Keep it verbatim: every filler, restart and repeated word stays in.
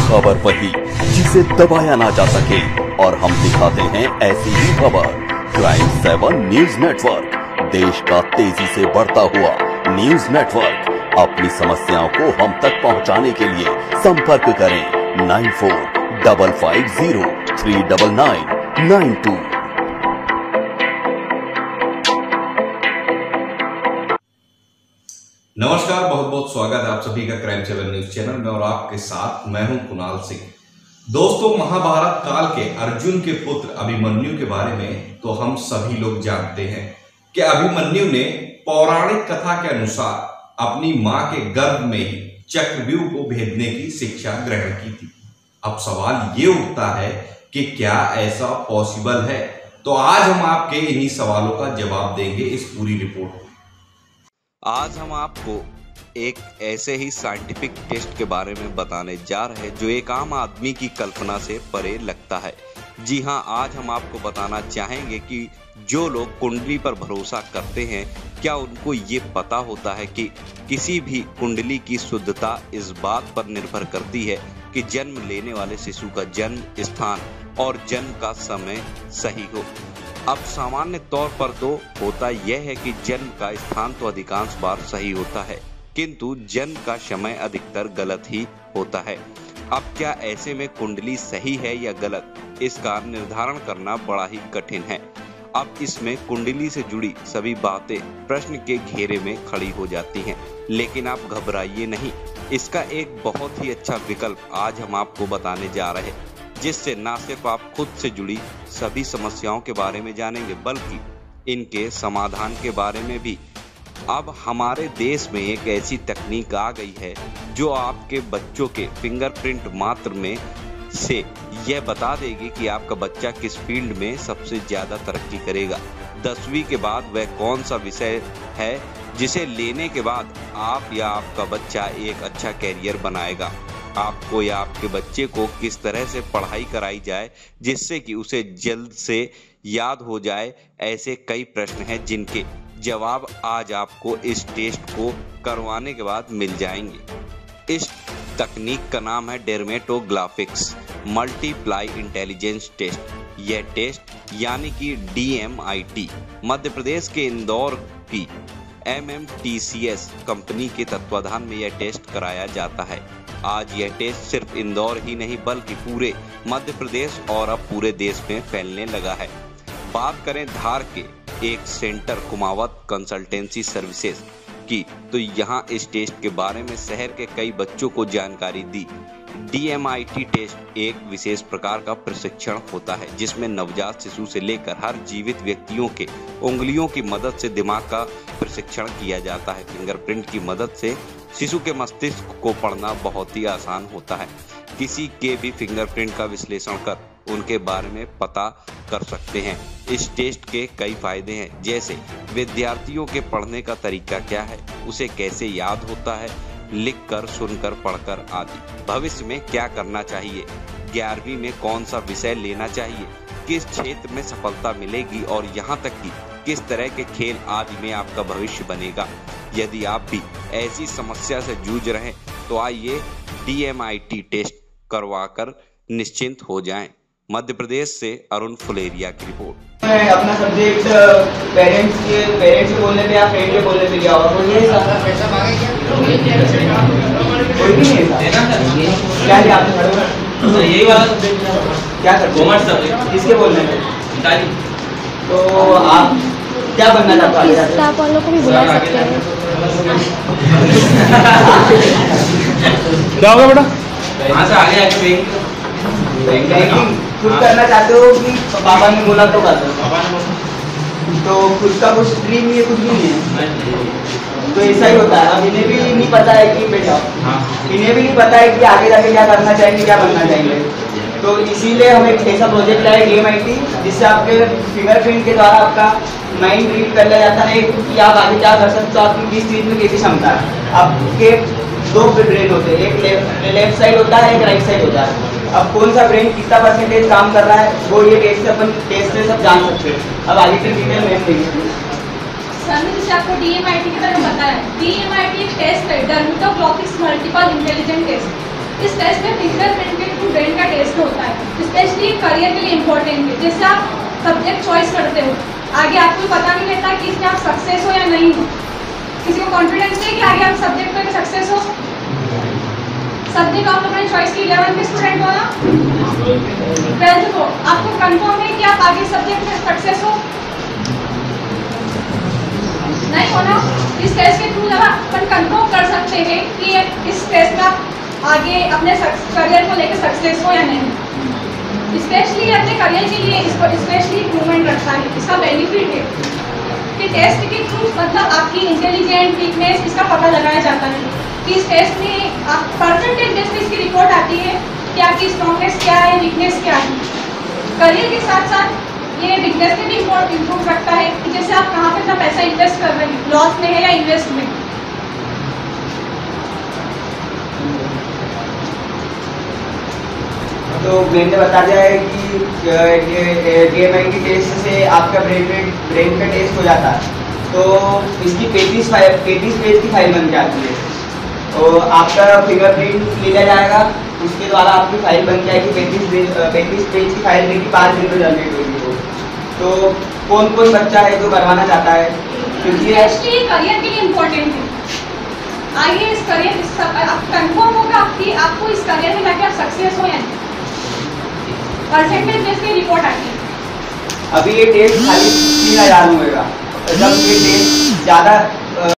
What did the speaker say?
खबर वही जिसे दबाया ना जा सके, और हम दिखाते हैं ऐसी ही खबर। क्राइम सेवन न्यूज नेटवर्क, देश का तेजी से बढ़ता हुआ न्यूज नेटवर्क। अपनी समस्याओं को हम तक पहुंचाने के लिए संपर्क करें nine four double five zero three double nine nine two. नमस्कार, बहुत बहुत स्वागत है आप सभी का क्राइम सेवन न्यूज चैनल में, और आपके साथ मैं हूं कुणाल सिंह। दोस्तों, महाभारत काल के अर्जुन के पुत्र अभिमन्यु के बारे में तो हम सभी लोग जानते हैं कि अभिमन्यु ने पौराणिक कथा के अनुसार अपनी मां के गर्भ में ही चक्रव्यूह को भेदने की शिक्षा ग्रहण की थी। अब सवाल ये उठता है कि क्या ऐसा पॉसिबल है? तो आज हम आपके इन्हीं सवालों का जवाब देंगे इस पूरी रिपोर्ट में। आज हम आपको एक ऐसे ही साइंटिफिक टेस्ट के बारे में बताने जा रहे हैं जो एक आम आदमी की कल्पना से परे लगता है। जी हां, आज हम आपको बताना चाहेंगे कि जो लोग कुंडली पर भरोसा करते हैं, क्या उनको ये पता होता है कि किसी भी कुंडली की शुद्धता इस बात पर निर्भर करती है कि जन्म लेने वाले शिशु का जन्म स्थान और जन्म का समय सही हो। अब सामान्य तौर पर तो होता यह है कि जन्म का स्थान तो अधिकांश बार सही होता है, किंतु जन्म का समय अधिकतर गलत ही होता है। अब क्या ऐसे में कुंडली सही है या गलत, इसका निर्धारण करना बड़ा ही कठिन है। अब इसमें कुंडली से जुड़ी सभी बातें प्रश्न के घेरे में खड़ी हो जाती हैं, लेकिन आप घबराइए नहीं, इसका एक बहुत ही अच्छा विकल्प आज हम आपको बताने जा रहे हैं, जिससे न सिर्फ आप खुद से जुड़ी सभी समस्याओं के बारे में जानेंगे, बल्कि इनके समाधान के बारे में भी। अब हमारे देश में एक ऐसी तकनीक आ गई है जो आपके बच्चों के फिंगरप्रिंट मात्र में से यह बता देगी कि आपका बच्चा किस फील्ड में सबसे ज्यादा तरक्की करेगा। दसवीं के बाद वह कौन सा विषय है जिसे लेने के बाद आप या आपका बच्चा एक अच्छा कैरियर बनाएगा। आपको या आपके बच्चे को किस तरह से पढ़ाई कराई जाए जिससे कि उसे जल्द से याद हो जाए, ऐसे कई प्रश्न हैं जिनके जवाब आज आपको इस टेस्ट को करवाने के बाद मिल जाएंगे। इस तकनीक का नाम है डेर्मेटोग्लाफिक्स मल्टीप्लाई इंटेलिजेंस टेस्ट। यह टेस्ट यानी कि D M I T Madhya Pradesh के इंदौर की M M T C S company के तत्वाधान में यह टेस्ट कराया जाता है। आज यह टेस्ट सिर्फ इंदौर ही नहीं बल्कि पूरे मध्य प्रदेश और अब पूरे देश में फैलने लगा है। बात करें धार के एक सेंटर कुमावत कंसल्टेंसी सर्विसेज की, तो यहाँ इस टेस्ट के बारे में शहर के कई बच्चों को जानकारी दी। D M I T test एक विशेष प्रकार का प्रशिक्षण होता है जिसमें नवजात शिशु से लेकर हर जीवित व्यक्तियों के उंगलियों की मदद से दिमाग का प्रशिक्षण किया जाता है। फिंगरप्रिंट की मदद से शिशु के मस्तिष्क को पढ़ना बहुत ही आसान होता है। किसी के भी फिंगरप्रिंट का विश्लेषण कर उनके बारे में पता कर सकते हैं। इस टेस्ट के कई फायदे हैं, जैसे विद्यार्थियों के पढ़ने का तरीका क्या है, उसे कैसे याद होता है, लिखकर, सुनकर, पढ़कर आदि। भविष्य में क्या करना चाहिए, ग्यारहवीं में कौन सा विषय लेना चाहिए, किस क्षेत्र में सफलता मिलेगी, और यहाँ तक कि किस तरह के खेल आदि में आपका भविष्य बनेगा। यदि आप भी ऐसी समस्या से जूझ रहे हैं तो आइए D M I T test करवाकर निश्चिंत हो जाएं। मध्य प्रदेश से अरुण फुलेरिया की रिपोर्ट। अपना सब्जेक्ट पेरेंट्स के पेरेंट्स के बोलने पे या फ्रेंड के बोलने पे क्या हुआ? कोई नहीं है, पैसा मांगे कोई भी नहीं है। क्या लिया आपने? तो यही वाला सब्जेक्ट क्या करते? Commerce subject. किसके बोलने पे? तो आप क्या बनना चाहते हैं? स्टाफ वालों को भी बुला सकते हैं। क्या होगा बेटा? वहाँ से आगे आके बैंकिंग खुद करना चाहते हो कि पापा ने बोला तो कर दो? तो खुद का कुछ ड्रीम नहीं है, कुछ भी नहीं है, तो ऐसा ही होता है। अब इन्हें भी नहीं पता है कि बेटा इन्हें भी नहीं पता है कि आगे जाके क्या करना चाहेंगे, क्या बनना चाहेंगे। तो इसीलिए हम एक ऐसा प्रोजेक्ट लाए डी एम आई टी, जिससे आपके फिंगरप्रिंट के द्वारा आपका माइंड रीड कर लिया जाता है कि आप आगे क्या कर सकते हो, आपकी किस चीज़ में कैसी क्षमता है। आपके दो ब्रेन होते हैं, एक लेफ्ट लेफ्ट साइड होता है, एक राइट साइड होता है। अब कौन सा ब्रेन कितना परसेंटेज काम कर रहा है वो ये टेस्ट से अपन टेस्ट से सब जान सकते हैं। अब आगे की डिटेल में देखेंगे। सर ने जैसे आपको डी एम आई टी की तरह बताया, डी एम आई टी एक टेस्ट है, डर्मेटोग्लिफिक्स मल्टीपल इंटेलिजेंट टेस्ट। इस टेस्ट में फिंगरप्रिंट के थ्रू ब्रेन का टेस्ट होता है, स्पेशली करियर के लिए इम्पोर्टेंट है। जैसे आप सब्जेक्ट चॉइस करते हो, आगे आपको पता नहीं रहता कि इसमें आप सक्सेस हो या नहीं हो। किसी को कॉन्फिडेंस है कि आगे आप सब्जेक्ट में सक्सेस हो? सब्जेक्ट आप अपने चॉइस की इलेवन के स्टूडेंट हो ना, ट्वेल्थ को आपको कंफर्म है कि आप आगे सब्जेक्ट में सक्सेस हो? नहीं हो ना। इस टेस्ट के थ्रू जब अपन कंफर्म कर सकते हैं कि इस टेस्ट में आप आगे अपने करियर को लेकर सक्सेस हो या नहीं। स्पेशली अपने करियर के लिए इसको स्पेशली इम्प्रूवमेंट रखता है। इसका बेनिफिट है कि टेस्ट के थ्रू मतलब आपकी इंटेलिजेंट वीकनेस इसका पता लगाया जाता है कि इस टेस्ट में आप परसेंटेज बेस पे इसकी रिपोर्ट आती है कि आपकी स्ट्रॉन्गनेस क्या है, वीकनेस क्या है। करियर के साथ साथ ये वीकनेस में भी इम्प्रूव रखता है कि जैसे आप कहाँ पे अपना पैसा इन्वेस्ट कर रहे हैं, लॉस में है या इन्वेस्ट में। तो ब्रेन ने बता दिया है कि D M I T test से आपका ब्रेन में ब्रेन का टेस्ट हो जाता है। तो इसकी पैंतीस पैंतीस पेज की फाइल बन के आती है। तो आपका फिंगरप्रिंट लिया जाएगा, उसके द्वारा आपकी फाइल बन जाएगी। पैंतीस पैंतीस पेज की फाइल देखिए पाँच दिन में जनरेट होगी। वो तो कौन कौन बच्चा है जो करवाना चाहता है, क्योंकि करियर के लिए इम्पोर्टेंट है। आइए इस करियर कंफर्म होगा आपकी आपको इस करियर में जाके आप सक्सेस हो या नहीं। परसेंटेज बेस पे रिपोर्ट आती है। अभी ये टेस्ट खाली तीन हजार में होगा। जब ये टेस्ट ज़्यादा